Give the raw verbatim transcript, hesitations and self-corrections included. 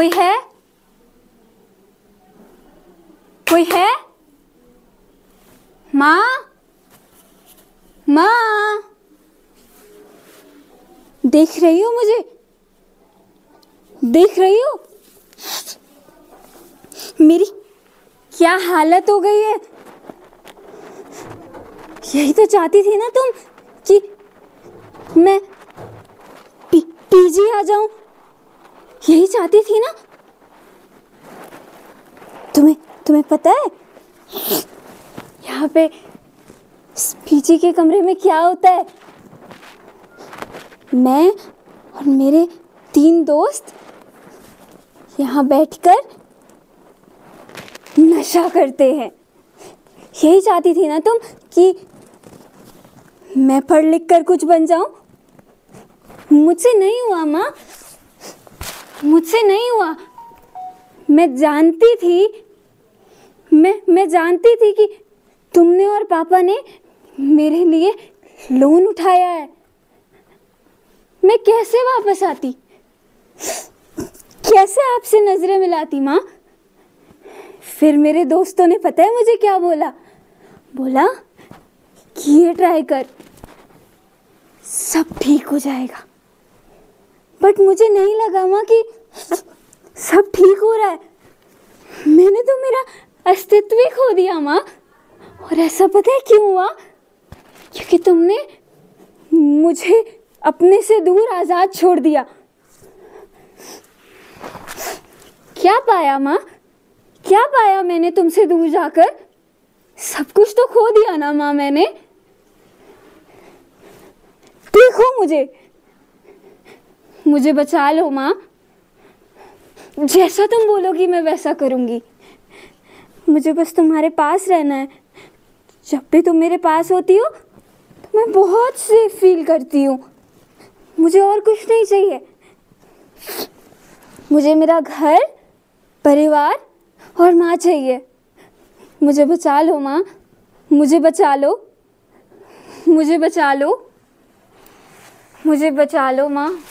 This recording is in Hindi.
कोई है? कोई है? माँ, माँ, देख रही हो मुझे? देख रही हो मेरी क्या हालत हो गई है? यही तो चाहती थी ना तुम कि मैं पी, पीजी आ जाऊं। यही चाहती थी ना? तुम्हें तुम्हें पता है यहाँ पे पीजी के कमरे में क्या होता है? मैं और मेरे तीन दोस्त यहाँ बैठकर नशा करते हैं। यही चाहती थी ना तुम कि मैं पढ़ लिख कर कुछ बन जाऊं? मुझसे नहीं हुआ माँ, मुझसे नहीं हुआ। मैं जानती थी मैं मैं जानती थी कि तुमने और पापा ने मेरे लिए लोन उठाया है। मैं कैसे वापस आती, कैसे आपसे नजरें मिलाती माँ? फिर मेरे दोस्तों ने पता है मुझे क्या बोला? बोला कि ये ट्राई कर, सब ठीक हो जाएगा। बट मुझे नहीं लगा माँ कि सब ठीक हो रहा है। मैंने तो मेरा अस्तित्व ही खो दिया माँ। और ऐसा पता है क्यों हुआ? क्योंकि तुमने मुझे अपने से दूर आजाद छोड़ दिया। क्या पाया माँ? क्या पाया मैंने तुमसे दूर जाकर? सब कुछ तो खो दिया ना माँ मैंने। देखो मुझे, मुझे बचा लो माँ। जैसा तुम बोलोगी मैं वैसा करूंगी। मुझे बस तुम्हारे पास रहना है। जब भी तुम मेरे पास होती हो तो मैं बहुत सेफ फील करती हूँ। मुझे और कुछ नहीं चाहिए। मुझे मेरा घर, परिवार और माँ चाहिए। मुझे बचा लो माँ, मुझे बचा लो, मुझे बचा लो, मुझे बचा लो माँ।